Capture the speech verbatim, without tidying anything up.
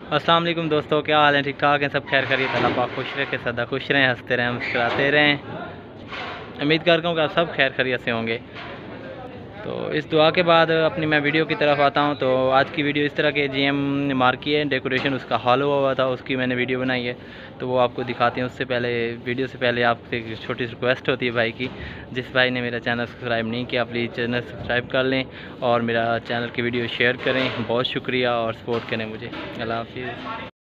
अस्सलाम वालेकुम दोस्तों, क्या हाल है? ठीक ठाक हैं सब? खैर खैरियत, अल्लाह पाक खुश रखे, सदा खुश रहें, हंसते रहें, मुस्कुराते रहें। उम्मीद करता हूँ कि आप सब खैर खैरियत से होंगे। तो इस दुआ के बाद अपनी मैं वीडियो की तरफ आता हूँ। तो आज की वीडियो इस तरह के जीएम मार्क की है, डेकोरेशन उसका हॉल हुआ हुआ था, उसकी मैंने वीडियो बनाई है, तो वो आपको दिखाते हैं। उससे पहले वीडियो से पहले आपसे एक छोटी सी रिक्वेस्ट होती है भाई की, जिस भाई ने मेरा चैनल सब्सक्राइब नहीं किया प्लीज़ चैनल सब्सक्राइब कर लें और मेरा चैनल की वीडियो शेयर करें। बहुत शुक्रिया और सपोर्ट करें मुझे। अल्लाह हाफिज़।